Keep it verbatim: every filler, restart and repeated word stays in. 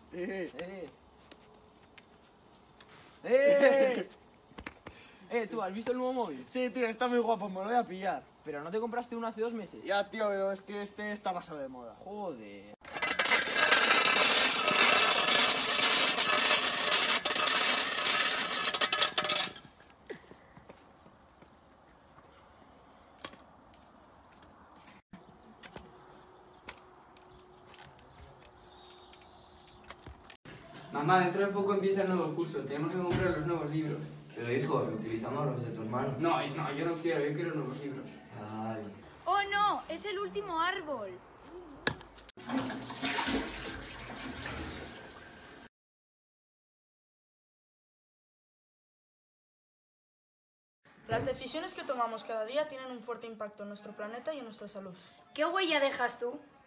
Eh. Eh. ¡Eh! Eh, ¿tú has visto el nuevo móvil? Sí, tío, está muy guapo, me lo voy a pillar. Pero no te compraste uno hace dos meses. Ya, tío, pero es que este está pasado de moda. Joder. Mamá, dentro de poco empieza el nuevo curso, tenemos que comprar los nuevos libros. Pero hijo, utilizamos los de tu hermano. No, no, yo no quiero, yo quiero nuevos libros. Ay. ¡Oh no! ¡Es el último árbol! Las decisiones que tomamos cada día tienen un fuerte impacto en nuestro planeta y en nuestra salud. ¿Qué huella dejas tú?